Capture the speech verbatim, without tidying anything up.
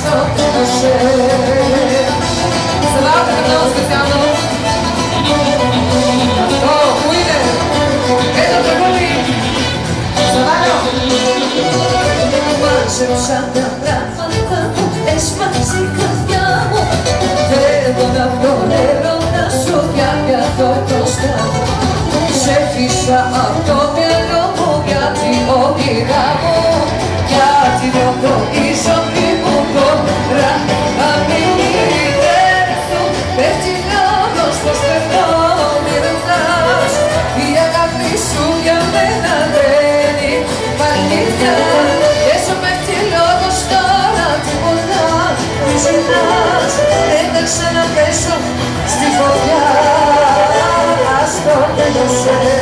στο τέλος σε. Στραβάτε το νέο σπιθιάνο. Αυτό που είναι, έτω το κολλή. Στραβάτε. Μάζεψα τα πράγματα που έσπασε η καρδιά μου. Θέλω να βγω νερό να σου διαγαθώ το σκάμο. Σε φύσα από το μυαλό μου γιατί όνειρά μου. Γιατί νιώθω η ζωή μου τώρα να μην έρθουν. Πέφτει λόγος πως περνώ μη ρωτάς. Η αγάπη σου για μένα δεν υπάρχει πια. Και σου πέφτει λόγος τώρα τίποτα μη ζητάς. Δεν θα ξαναπέσω στη φωτιά. Στο τέλος